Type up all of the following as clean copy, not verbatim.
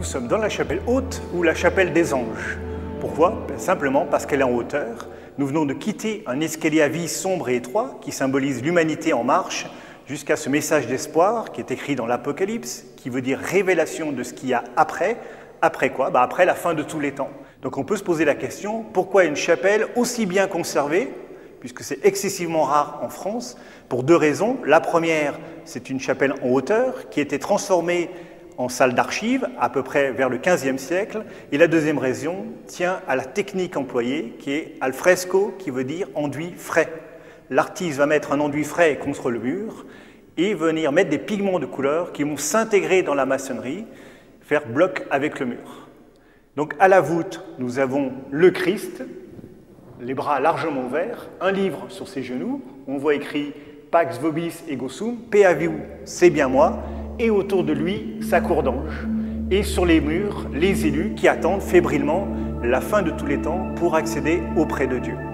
Nous sommes dans la chapelle haute ou la chapelle des anges. Pourquoi? Simplement parce qu'elle est en hauteur. Nous venons de quitter un escalier à vis sombre et étroit qui symbolise l'humanité en marche jusqu'à ce message d'espoir qui est écrit dans l'Apocalypse, qui veut dire révélation de ce qu'il y a après. Après quoi? Après la fin de tous les temps. Donc on peut se poser la question, pourquoi une chapelle aussi bien conservée, puisque c'est excessivement rare en France, pour deux raisons. La première, c'est une chapelle en hauteur qui a été transformée en salle d'archives, à peu près vers le XVe siècle. Et la deuxième raison tient à la technique employée, qui est al fresco, qui veut dire enduit frais. L'artiste va mettre un enduit frais contre le mur et venir mettre des pigments de couleur qui vont s'intégrer dans la maçonnerie, faire bloc avec le mur. Donc à la voûte, nous avons le Christ, les bras largement ouverts, un livre sur ses genoux, on voit écrit « Pax vobis ego sum »,« Paix à vous, c'est bien moi », et autour de lui, sa cour d'ange. Et sur les murs, les élus qui attendent fébrilement la fin de tous les temps pour accéder auprès de Dieu.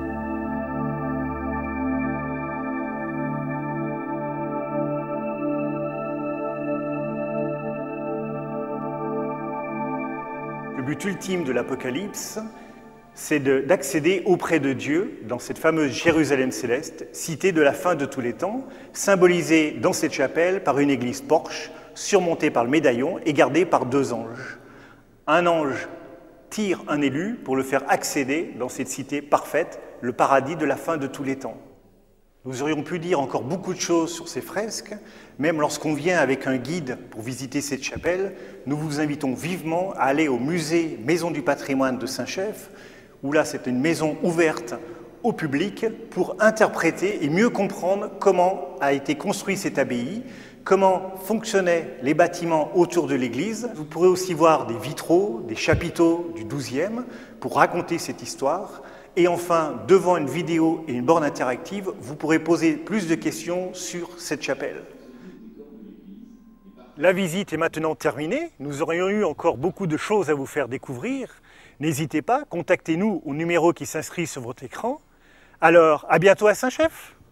Le but ultime de l'Apocalypse, c'est d'accéder auprès de Dieu dans cette fameuse Jérusalem céleste, cité de la fin de tous les temps, symbolisée dans cette chapelle par une église porche, surmontée par le médaillon et gardée par deux anges. Un ange tire un élu pour le faire accéder dans cette cité parfaite, le paradis de la fin de tous les temps. Nous aurions pu dire encore beaucoup de choses sur ces fresques, même lorsqu'on vient avec un guide pour visiter cette chapelle, nous vous invitons vivement à aller au musée Maison du patrimoine de Saint-Chef, où là c'est une maison ouverte au public pour interpréter et mieux comprendre comment a été construite cette abbaye, comment fonctionnaient les bâtiments autour de l'église. Vous pourrez aussi voir des vitraux, des chapiteaux du XIIe pour raconter cette histoire. Et enfin, devant une vidéo et une borne interactive, vous pourrez poser plus de questions sur cette chapelle. La visite est maintenant terminée. Nous aurions eu encore beaucoup de choses à vous faire découvrir. N'hésitez pas, contactez-nous au numéro qui s'inscrit sur votre écran. Alors, à bientôt à Saint-Chef!